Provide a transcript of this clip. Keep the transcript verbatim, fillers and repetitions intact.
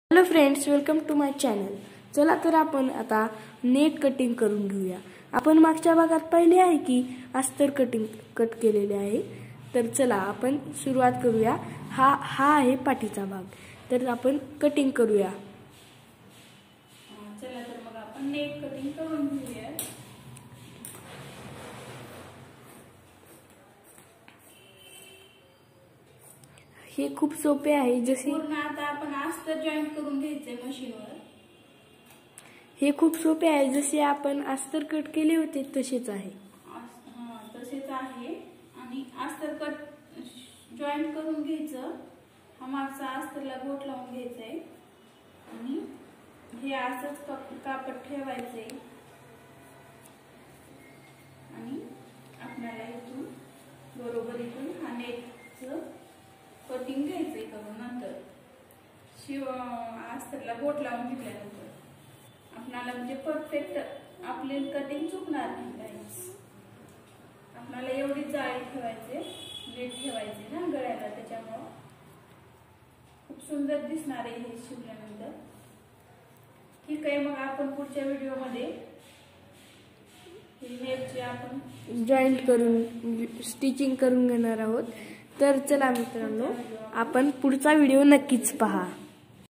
Hello friends, welcome to my channel. चला तर आपण आता नेट कटिंग करून घेऊया। आपण मागच्या भागात पाहिले आहे की अस्तर कटिंग कट केलेले आहे। तर चला आपण सुरुवात करूया। हा हा आहे पाठीचा भाग, तर आपण कटिंग करूया। चला तर मग आपण नेट कटिंग करून घेऊया। हे खूप सोपे आहे। जसे पूर्ण आता आपण अस्तर जॉईंट करून घ्यायचे मशीनवर। हे खूप सोपे आहे, जसे आपण अस्तर कट केले होते तसेच आहे। हां, तसेच आहे। आणि अस्तर कट जॉईंट करून घ्यायचं। हा मागचा अस्तरला बोट लावून घ्यायचंय आणि हे असंच कापड ठेवायचंय आणि आपल्याला इथून बरोबर इथून हा नेटचं कटिंग घ्यायचंय करून। नंतर शिव अस्तरला बोट लावून घेतल्यानंतर आपल्याला म्हणजे परफेक्ट आपली कटिंग चुकणार नाही गाईस। आपल्याला एवढी जाळी ठेवायचे, नेट ठेवायचे ना गळ्याला, त्याच्यामुळं खूप सुंदर दिसणार आहे हे शिवल्यानंतर। ठीक आहे, मग आपण पुढच्या व्हिडिओमध्ये हे नेटचे आपण जॉईंट करून स्टिचिंग करून घेणार आहोत। तर चला मित्रांनो, आपण पुढचा व्हिडिओ नक्कीच पहा।